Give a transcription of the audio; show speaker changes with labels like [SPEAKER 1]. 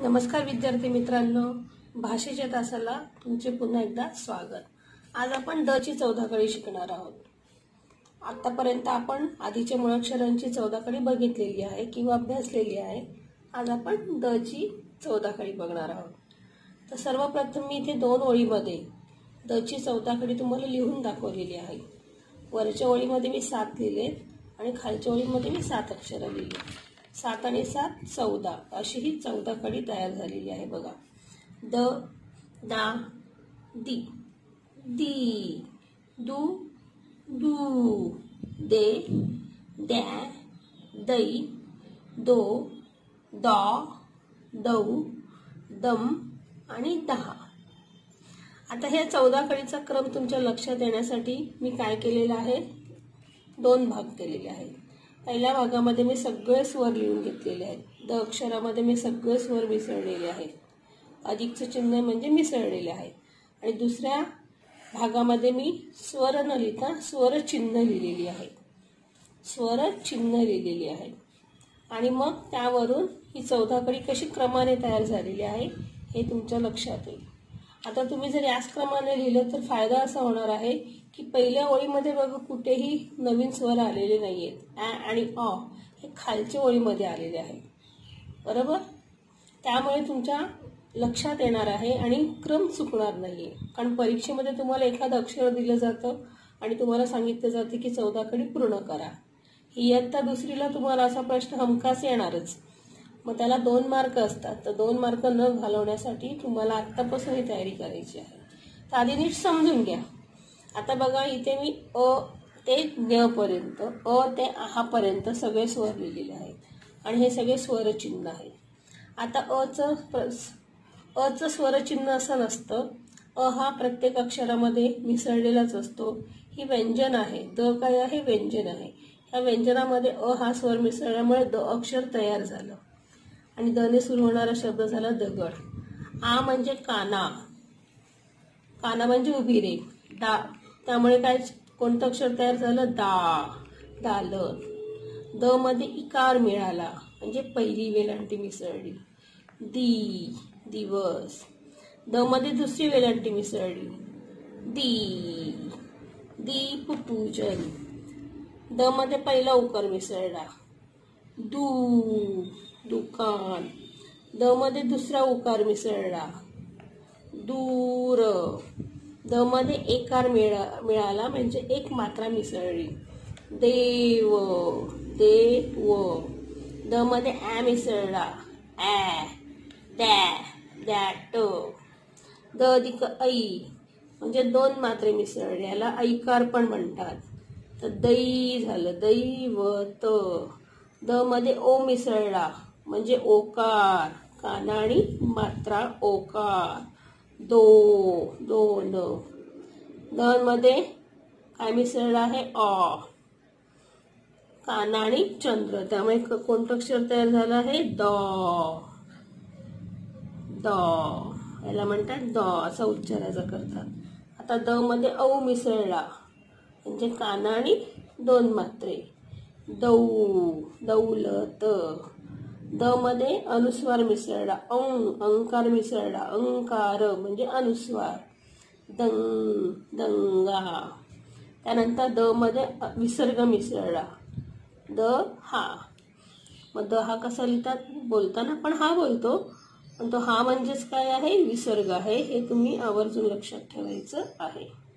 [SPEAKER 1] नमस्कार विद्यार्थी मित्रांनो, भाषेच्या तासाला तुमचे पुन्हा एकदा स्वागत। आज आपण ड ची 14 कडी शिकणार आहोत। आतापर्यंत आपण आधीच्या मुळाक्षरांची 14 कडी बघितलेली आहे किंवा अभ्यासलेली आहे। आज आपण ड ची 14 कडी बघणार आहोत। तर सर्वप्रथम मी इथे 2 ओळीमध्ये ड ची 14 कडी तुम्हाला लिहून दाखवलेली आहे। वरच्या ओळीमध्ये मी 7 लिहिले आणि खालच्या ओळीमध्ये मी 7 अक्षरे लिहिली। 7 आणि 7 14 अशी ही 14 कडी तयार झालेली आहे बघा। द, दा, दी, दी, दू, दू, दे, द्या, दै, दो, दा, दौ, दम आणि दहा। आता ह्या 14 कडीचा क्रम तुमच्या लक्षात येण्यासाठी मी काय केलेला आहे, 2 भाग केलेले आहेत। पहिल्या भागामध्ये मी सगळे स्वर लिहून घेतलेले आहेत। द अक्षरामध्ये मी सगळे स्वर मिसळलेले आहेत, अधिकचं चिन्ह म्हणजे मिसळलेले आहेत। आणि दुसऱ्या भागामध्ये मी स्वर न लिहिता स्वर चिन्ह लिहिलेली आहेत, स्वर चिन्ह लिहिलेली आहेत। आणि मग त्यावरून ही 14 कडी कशी क्रमाने तयार झालेली आहे हे तुमच्या लक्षात येईल। आता तुम्ही जर याच क्रमाने लिहिलं तर फायदा असा होणार आहे की पहिल्या ओळीमध्ये बघा कुठेही नवीन स्वर आलेले नाहीयेत। ॲ आणि अ हे खालच्या ओळीमध्ये आलेले आहेत, बरोबर। त्यामुळे तुमच्या लक्षात येणार आहे आणि क्रम चुकणार नाहीये। कारण परीक्षेमध्ये तुम्हाला एखादं अक्षर दिलं जातं आणि तुम्हाला सांगितलं जातं की 14 कडी पूर्ण करा। इयत्ता दुसरीला तुम्हाला असा प्रश्न हमखास येणारच, मग त्याला 2 मार्क असतात। तर 2 मार्क न घालवण्यासाठी तुम्हाला आत्तापासून ही तयारी करायची आहे। तर आधी नीट समजून घ्या। आता बघा इथे मी अ ते ञ पर्यंत, अ ते आहा पर्यंत सगळे स्वर लिहिलेले आहेत आणि हे सगळे स्वरचिन्ह आहेत। आता अचं स्वरचिन्ह असं नसतं। अ हा प्रत्येक अक्षरामध्ये मिसळलेलाच असतो। ही व्यंजन आहे, द काय आहे, व्यंजन आहे। ह्या व्यंजनामध्ये अ हा स्वर मिसळल्यामुळे द अक्षर तयार झालं आणि द ने सुरू होणारा शब्द झाला दगड। आ म्हणजे काना, काना म्हणजे उभी रे। दा, त्यामुळे काय कोणतं अक्षर तयार झालं, दा, दालन। द मध्ये इकार मिळाला म्हणजे पहिली वेलांटी मिसळली। दी, दिवस। द मध्ये दुसरी वेलांटी मिसळली, दी, दीपपूजन। द मध्ये पहिला उकार मिसळला, दू, दुकान। द मध्ये दुसरा उकार मिसळला, दूर। द मध्ये एकार मिळाला म्हणजे एक मात्रा मिसळली, देव, देव। द मध्ये ॲ मिसळला, ॲ, द्या, दॅट। द अधिक ऐ म्हणजे 2 मात्रे मिसळले, याला ऐकार पण म्हणतात। तर दै झालं, दैवत। द मध्ये ओ मिसळला म्हणजे ओकार, काना आणि मात्रा ओकार, दो, दोन। द मध्ये काय मिसळलं आहे, अ, काना आणि चंद्र, त्यामुळे कोणतं अक्षर तयार झालं आहे, द, द, याला म्हणतात द असा उच्चाराचा करतात। आता द मध्ये औ मिसळला म्हणजे काना आणि 2 मात्रे, दौ, दौलत। द मध्ये अनुस्वार मिसळला, अंकार मिसळला, अंकार म्हणजे अनुस्वार, दंग, दंगा। त्यानंतर द मध्ये विसर्ग मिसळला, द हा। मग द हा कसा लिहितात, बोलताना पण हा बोलतो, पण तो हा म्हणजेच काय आहे, विसर्ग आहे। हे तुम्ही आवर्जून लक्षात ठेवायचं आहे।